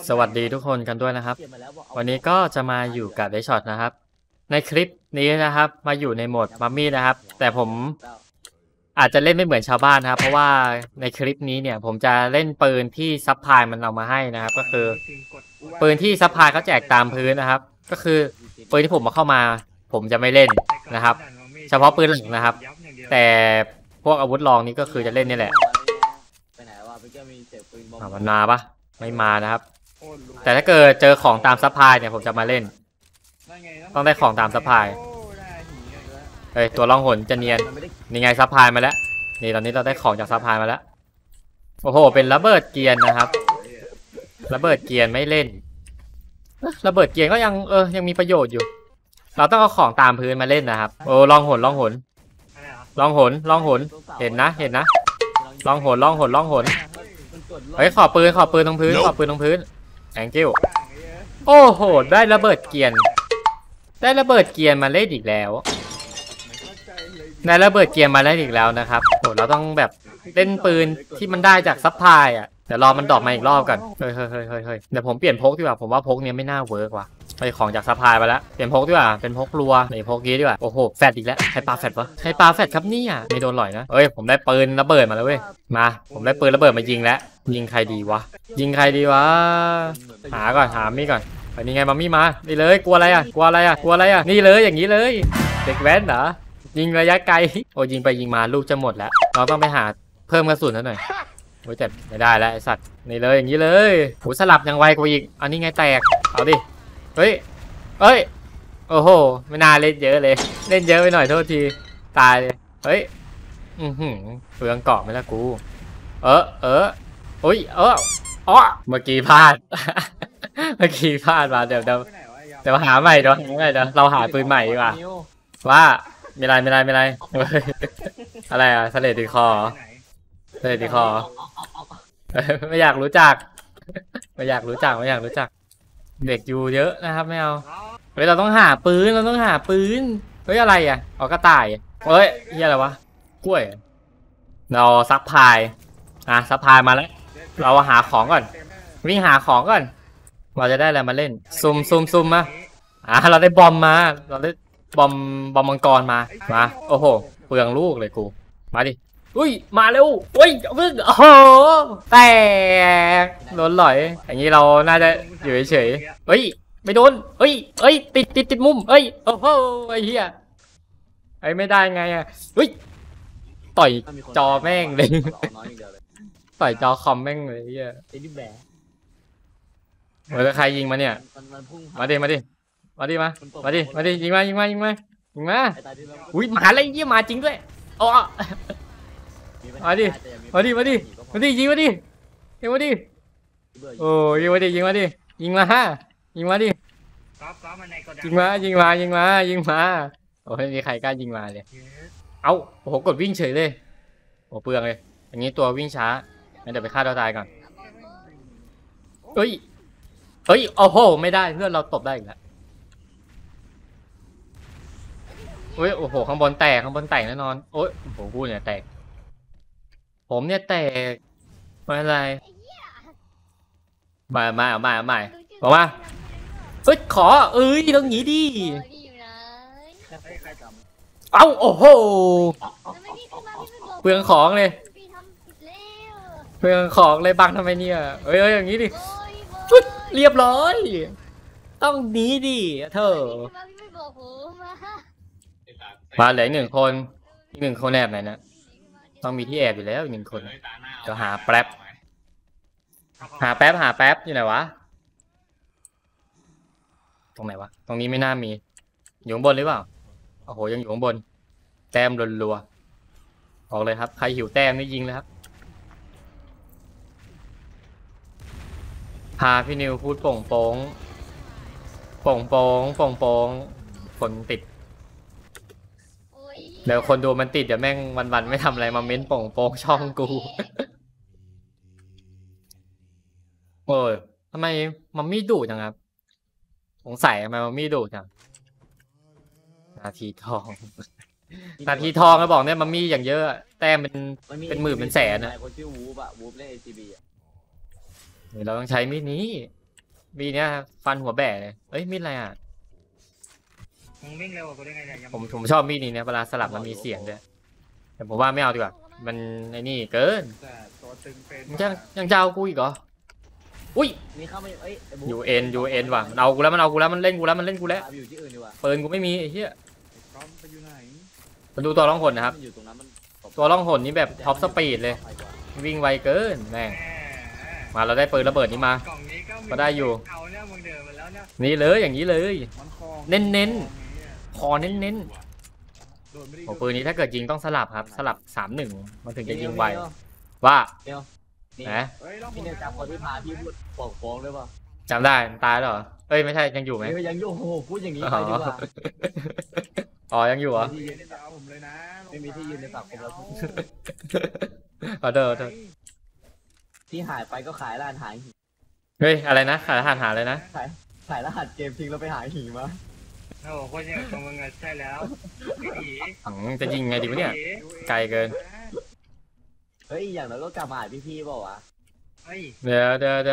สวัสดีทุกคนกันด้วยนะครับวันนี้ก็จะมาอยู่กับไดช็อตนะครับในคลิปนี้นะครับมาอยู่ในโหมดมัมมี่นะครับแต่ผมอาจจะเล่นไม่เหมือนชาวบ้านนะครับเพราะว่าในคลิปนี้เนี่ยผมจะเล่นปืนที่ซัพพลายมันเอามาให้นะครับก็คือปืนที่ซัพพลายเขาแจกตามพื้นนะครับก็คือปืนที่ผมมาเข้ามาผมจะไม่เล่นนะครับเฉพาะปืนหลักนะครับแต่พวกอาวุธรองนี้ก็คือจะเล่นนี่แหละมันมาปะไม่มานะครับแต่ถ้าเกิดเจอของตามซัพพลายเนี่ยผมจะมาเล่นต้องได้ของตามซัพพลายเฮ้ยตัวล่องหนจะเนียนนี่ไงซัพพลายมาแล้วนี่ตอนนี้เราได้ของจากซัพพลายมาแล้วโอ้โหเป็นระเบิดเกียร์นะครับระเบิดเกียร์ไม่เล่นระเบิดเกียร์ก็ยังมีประโยชน์อยู่เราต้องเอาของตามพื้นมาเล่นนะครับโอ้ล่องหนเห็นนะล่องหนเฮ้ยขอปืนตรงพื้นแองกิ้วโอ้โหได้ระเบิดเกียร์มาเล่นอีกแล้วนะครับโหเราต้องแบบเล่นปืนที่มันได้จากซัพพลายอ่ะเดี๋ยวรอมันดรอปมาอีกรอบกันเฮ้ยเดี๋ยวผมเปลี่ยนพกดีกว่าผมว่าพกเนี้ยไม่น่าเวิร์กว่ะไปของจากซัพพลายไปแล้วเปลี่ยนพกดีกว่าเป็นพกรัวนี่พกนี้ดีกว่าโอ้โหแฟดอีกแล้วใครปาแฟดวะครับเนี่ยไม่โดนหล่อยนะเอ้ยผมได้ปืนระเบิดมาแล้วเว้ยผมได้ปืนระเบิดมายิงแล้วยิงใครดีวะหาก่อนมีก่อนอันนี้ไงมัมมี่มานี่เลยกลัวอะไรอ่ะนี่เลยอย่างนี้เลยเด็กแว้นเหรอยิงระยะไกลโอ้ยิงไปยิงมาลูกจะหมดแล้วเราต้องไปหาเพิ่มกระสุนหน่อยโอ้ยแต่ไม่ได้แล้วไอสัตว์นี่เลยอย่างนี้เลยหูสลับยังไวกว่าอีกอันนี้ไงแตกเอาดิเฮ้ยโอ้โหไม่น่าเล่นเยอะเลยเล่นเยอะไปหน่อยโทษทีตายเลยเฮ้ยเปลืองเกาะไม่ละกูโอ้ยเมื่อกี้พลาดมาเดี๋ยวหาใหม่เดี๋ยวเราหาปืนใหม่ดีกว่าว่าไม่ไรอะไรอ่ะทะเลติดคอไม่อยากรู้จักเด็กอยู่เยอะนะครับไม่เอาเฮ้ยเราต้องหาปืนเฮ้ยอะไรอ่ะกระต่ายเฮ้ยเฮียอะไรวะกล้วยเราซัพพลายมาแล้วเราหาของก่อนวิ่งหาของก่อนเราจะได้อะไรมาเล่นซุ่มมาเราได้บอมมาบอมมังกรมาโอ้โหเปลืองลูกเลยกูมาดิอุ้ยมาเร็วอุ้ยพึ่งโอ้โหแตกโดนหล่อยอย่างนี้เราน่าจะอยู่เฉยเฮ้ยไม่โดนเฮ้ยติดมุมโอ้โหไอ้เหี้ยไม่ได้ไงอ่ะเฮ้ยต่อยจอแม่งเลยต่อยจอคอมแม่งเลยเหี้ยใครยิงมาเนี่ยมาดิยิงมาอุ้ยมาอะไรเยี่ยมาจริงด้วยอ๋อมาดิยิงมาดิโอ้ยิงมาดิยิงมาโอ้ไม่มีใครกล้ายิงมาเลยเอาโอ้โหกดวิ่งเฉยเลยโอ้เปลืองเลยอย่างนี้ตัววิ่งช้างั้นเดี๋ยวไปฆ่าตัวตายก่อนเฮ้ยโอ้โหไม่ได้เพื่อนเราตบได้อีกแล้วโอ้โหข้างบนแตกแน่นอนโอ้ยโอ้โหพูดเนี่ยแตกผมเนี่ยแตกไม่อะไรมาเอาใหม่บอกมาเฮ้ยขอต้องหนีดิเอ้าโอ้โหเปลืองของเลยบังทำไมเนี่ยอย่างนี้ดิเรียบร้อยต้องหนีดิเธอมาเหลือ1 คนอีก1 คนแอบไหนนะต้องมีที่แอบอยู่แล้วอีก1 คนเดี๋ยวหาแป๊บอยู่ไหนวะตรงไหนวะตรงนี้ไม่น่ามีอยู่ข้างบนหรือเปล่าโอ้โหยังอยู่ข้างบนแต้มรัวๆออกเลยครับใครหิวแต้มนี่ยิงเลยครับพาพี่นิวพูดโป่งคนติดเดี๋ยวคนดูมันติดเดี๋ยวแม่งวันไม่ทำอะไรมาเม้นโป่งช่องกูโอ้ยทำไมมัมมี่ดุจังครับสงสัยทำไมมัมมี่ดุจังนาทีทองก็บอกเนี่ยมัมมี่อย่างเยอะแต้มเป็นหมื่นเป็นแสนนะเราต้องใช้มีดนี้มีเนี้ยฟันหัวแบะเลยเอ้ยมีดอะไรอ่ะมึงวิ่งเร็วกว่ากูได้ไงเนี่ยผมชอบมีดนี้เนี่ยเวลาสลับมันมีเสียงด้วยแต่ผมว่าไม่เอาดีกว่ามันไอ้นี่เกินแต่ตัวตึงเป็นยังจะเอากูอีกเหรออุ้ยนี่เข้าไปเอ้ยยูเอ็นว่ะมันเอากูแล้วมันเล่นกูแล้วอยู่ที่อื่นดีกว่าปืนกูไม่มีไอ้เหี้ยก้อนไปอยู่ไหนมาดูตัวล่องหนนะครับอยู่ตรงนั้นมันตัวล่องหนนี่แบบท็อปสปีดเลยวิ่งไวเกินแม่งมาเราได้ปืนระเบิดนี้มากล่องนี้ก็ก็ได้อยู่เอาเนี่ยมึงเดินมาแล้วเนี่ยนี่เลยอย่างนี้เลยมันคอเน้นคอเน้นโดนไม่ได้โอ้ปืนนี้ถ้าเกิดยิงต้องสลับครับสลับ3-1มันถึงจะยิงไวว่านี่นะเฮ้ยลองพี่เนี่ยจำคนที่พาพี่พูดปกฟ้องได้ป่ะจำได้มันตายแล้วเหรอเอ้ยไม่ใช่ยังอยู่ไหมยังอยู่โอ้โหพูดอย่างนี้ไปดีกว่าอ๋อยังอยู่เหรอที่ยืนจะเอาผมเลยนะไม่มีที่ยืนในสังคมแล้วขอโทษที่หายไปก็ขายร้านหายหีเฮ้ยอะไรนะขายอาหารเลยนะขายรหัสเกมทิ้งแล้วไปหาหีมาโอ้โหคนอย่างของมึงอะใช่แล้วผีจะยิงไงดีวะเนี่ยไกลเกินเฮ้ยอย่างน้อยก็กลับมาหาพี่ๆเปล่าวะเฮ้ยเดี๋ยว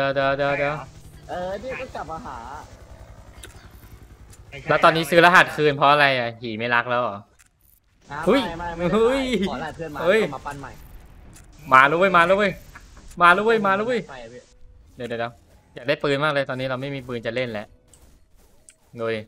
นี่ก็กลับมาหาแล้วตอนนี้ซื้อรหัสคืนเพราะอะไรอ่ะหีไม่รักแล้วเหรอ เฮ้ยไม่เฮ้ยขอรหัสเพื่อนมาเฮ้ยก็มาปั้นใหม่มาแล้วเว้ยเไปพี่ดี๋ยวอยากได้ปืนมากเลยตอนนี้เราไม่มีปืนจะเล่นแล้วดูดิ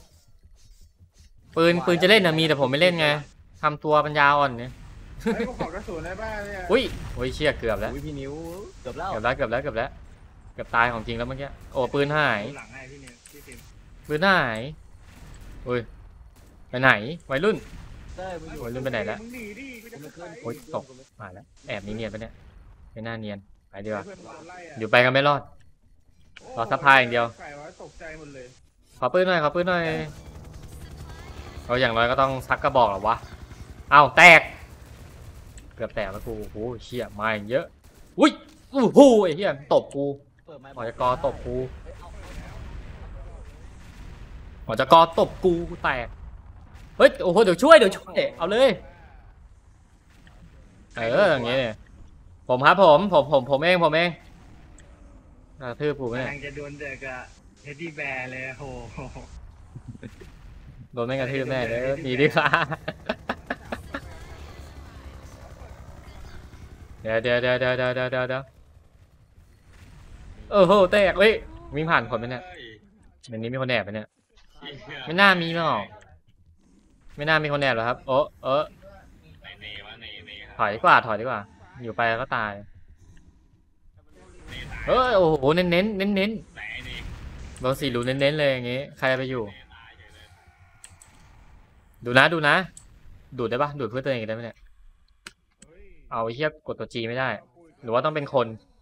ปืนจะเล่นนะมีแต่ผมไม่เล่นไงทำตัวปัญญาอ่อนเนี่ยเฮ้ยกูขอกระสุนได้ป่ะเนี่ยอุ้ยเชี่ยเกือบแล้วอุ้ยพี่นิ้วเกือบแล้วเกือบตายของจริงแล้วเมื่อกี้โอ้ปืนหายหลังให้พี่นิวพี่ฟิล์มปืนหายอุ้ยไปไหนวัยรุ่นเต้ยมึงอยู่โอ้ยลืมไปไหนแล้วมึงหนีดิกูจะขึ้นไปโอ้ยตก มาแล้วแอบเนียนๆไปะเนี่ยไม่น่าเนียนไปดีกว่าเพื่อนโดนไล่อะอยู่ไปกันไม่รอด รอซัพพลายอย่างเดียวใส่ไว้ตกใจหมดเลยขอปืนหน่อยเอาอย่างน้อยก็ต้องซักกระบอกหรอวะเอ้าแตกเกือบแตกแล้วกูโอ้โหเชี่ยมาอย่างเยอะอุ้ยโอ้โหไอ้เหี้ยตบกูเปิดไมค์หมอจะกอตบกูหมอจะกอตบกูแตกเฮ้ยโอ้โหเดี๋ยวช่วยเอาเลยอย่างเงี้ยเนี่ยผมครับผมเองกระทืบกูไหมกำเนี่ยลังจะโดนเด็กอะเฮดดี้แบร์เลยโอ้โหโดนแม่งกระทืบแน่เลยหนีดีกว่าเดี๋ยวโอ้โหแตกเฮ้ยวิ่งผ่านคนไหมเนี่ยในนี้มีคนแอบไหมเนี่ยไม่น่ามีหรอกไม่น่ามีคนแอบหรอกครับถอยดีกว่าอยู่ไปก็ตายโอ้โหเน้นโดน4 รูเน้นเลยอย่างงี้ใครไปอยู่ดูนะดูดได้ปะดูดเพื่อตัวเองได้ไหมเนี่ยเอาไอ้เหี้ยกดตัว G ไม่ได้ หรือว่าต้องเป็นคน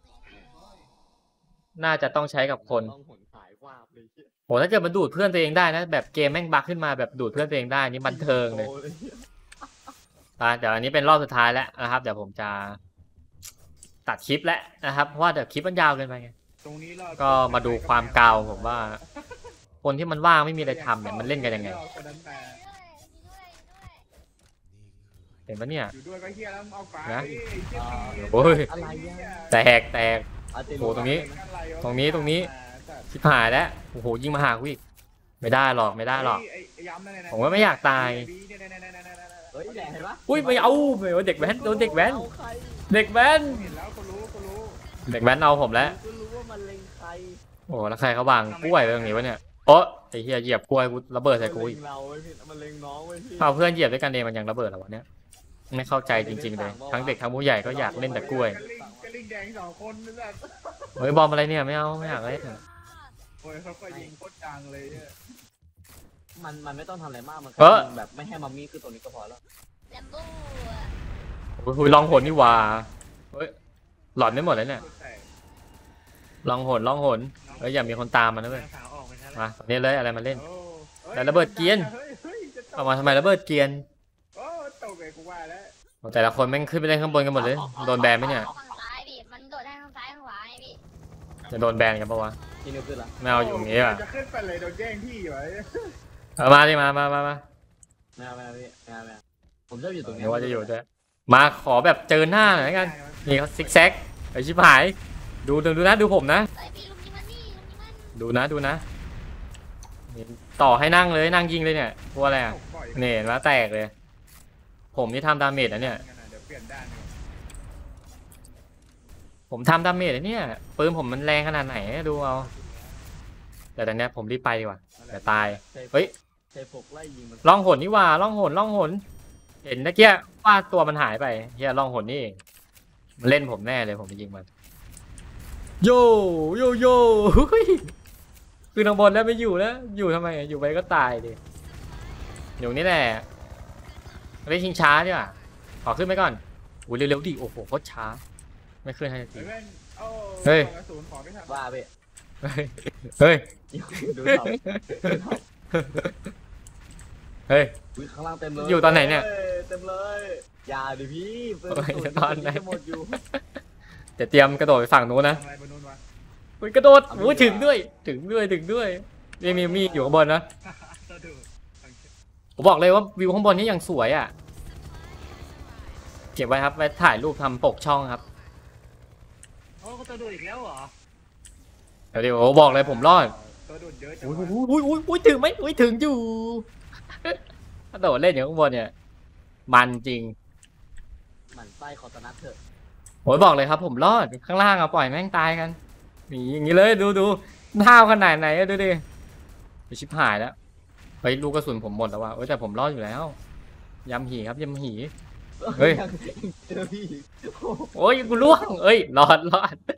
น่าจะต้องใช้กับคนต้องหนหายวาบเลยโหถ้าเกิดมันดูดเพื่อนตัวเองได้นะแบบเกมแม่งบั๊กขึ้นมาแบบดูดเพื่อนตัวเองได้นี่บันเทิงเลยเดี๋ยวอันนี้เป็นรอบสุดท้ายแล้วนะครับเดี๋ยวผมจะตัดคลิปแล้วนะครับเพราะว่าเดี๋ยวคลิปมันยาวเกินไปไงตรงนี้เราก็มาดูความกาวผมว่า คนที่มันว่างไม่มีอะไรทำเนี่ยมันเล่นกันยังไงคนนั้นแต่เห็นปะเนี่ยอยู่ด้วยก็เฮียแล้วเอาฟ้านะไอ้เหี้ยผีโอ้ยอะไรอ่ะแตกโอ้ตรงนี้อะไรวะตรงนี้ ชิบหายแล้วโอ้โหยิงมาหากูอีกไม่ได้หรอกไอ้ย้ำนั่นน่ะผมว่าไม่อยากตายเฮ้ยแหละเห็นปะอุ้ยไม่เอาไม่เอาเด็กแว้นโดนเด็กแว้นอาใครเด็กแว้นเห็นแล้วก็รู้เด็กแว้นเอาผมแล้วก็รู้ว่ามันเล็งใครโอ้แล้วใครเขาวางกล้วยไว้ตรงนี้วะเนี่ยโอ้ไอ้เหี้ยเหยียบกล้วยกูระเบิดใส่กูอีกมันเล็งเราเว้ยพี่มันเล็งน้องเว้ยพี่เอาเพื่อนเหยียบด้วยกันเองมันยังระเบิดเหรอวะเนี่ยไม่เข้าใจจริงๆเลยทั้งเด็กทั้งผู้ใหญ่ก็อยากเล่นแต่กล้วยกระลิงแดง2 คนนั่นแหละเฮ้ยบอมอะไรเนี่ยไม่เอาไม่อยากเล่นโอ้ยเขาก็ยิงโคตรจังเลยเนี่ยมันไม่ต้องทำอะไรมากมันเออแบบไม่ให้มัมมี่คือตัวนี้ก็พอแล้วแลมโบ้โอ้ยลองหนนี่หว่าเฮ้ยหลอนไม่หมดเลยเนี่ยแต่ลองหนเฮ้ยอย่ามีคนตามมันนะเว้ยสาวออกไปแล้วมาตอนนี้เลยอะไรมาเล่นโอ้แต่ระเบิดเกรียนจะตเอากมาทำไมระเบิดเกรียนโอ้ตกเลยกูว่าแล้วแต่ละคนแม่งขึ้นไปเล่นข้างบนกันหมดเลยโดนแบนไหมเนี่ยข้างซ้ายพี่มันโดดได้ข้างซ้ายข้างขวาไงพี่จะโดนแบนกันปะวะที่นิ้วขึ้นละไม่เอาอยู่อย่างงี้อ่ะจะขึ้นไปเลยโดนแย่งที่ไว้เอามาดิมาไม่เอาพี่ไม่เอาผมชอบอยู่ตรงนึนี้กว่าจะอยู่ด้วยมาขอแบบเจอหน้าหน่อยละกันนี่เขาซิกแซกไอชิบหายดูนะดูผมนะเอ้ยพี่ลุงนี่มันนี่ลุงนี่มันดูนะดูนะต่อให้นั่งเลยนั่งยิงเลยเนี่ยกลัวอะไรอ่ะตกบ่อยเนี่ยแล้วแตกเลย ผมนี่ทำดาเมจนะเนี่ยเดี๋ยวเปลี่ยนด้านดีกว่าผมทำดาเมจนะเนี่ยปืนผมมันแรงขนาดไหนดูเอาแต่ตอนเนี้ยผมรีบไปดีกว่าเดี๋ยวตาย เฮ้ยเซฟกไล่ยิงมันล่องหนนี่หว่าล่องหนล่องหนเห็นตะเกียว่าตัวมันหายไปเฮียล่องหนนี่เองมันเล่นผมแน่เลยผมไปยิงมันโยโยโย่เฮ้ยคือทางบนแล้วไม่อยู่แล้วอยู่ทำไมอยู่ไปก็ตายดิอยู่นี่แหละเล่นชิงช้าดีกว่าขอขึ้นไปก่อนอุ้ยเร็วๆดิโอ้โหโคตรช้าไม่ขึ้นให้ทีเฮ้ยโอ้เฮ้ยกระสุนขอไม่ทันว่าพี่เฮ้ยเฮ้ยดูเสาเฮ้ยอุ๊ยข้างล่างเต็มเลยอยู่ตอนไหนเนี่ยเต็มเลยอย่าดิพี่เปิดโอ้ยสูตรตอนไหนจะหมดอยู่เดี๋ยวเตรียมกระโดดไปฝั่งนู้นนะทำอะไรบนนู้นวะอุ้ยกระโดดอุ้ยถึงด้วยถึงด้วยนี่มีอยู่ข้างบนนะตัวดูผมบอกเลยว่าวิวข้างบนนี่ยังสวยอ่ะเก็บไว้ครับไว้ถ่ายรูปทำปกช่องครับโอ้ก็ตัวดูอีกแล้วเหรอเดี๋ยวบอกเลยผมรอดตัวดูเยอะจังอุ้ยวะอุ้ยถึงไหมอุ้ยถึงอยู่กระโดดเล่นอยู่ข้างบนเนี่ยมันจริงหมั่นไส้ขอตนัดเถอะโอ้ยบอกเลยครับ ผมรอดข้างล่างอะปล่อยแม่งตายกันนี่อย่างนี้เลยดูห้าวขนาดไหนอะดูดิไปชิบหายแล้วไปลูกกระสุนผมหมดแล้วว่ะเอ้ยแต่ผมรอดอยู่แล้วยำหีครับยำหี เฮ้ยเจอพี่โอ้ยกูล่วงเอ้ยรอด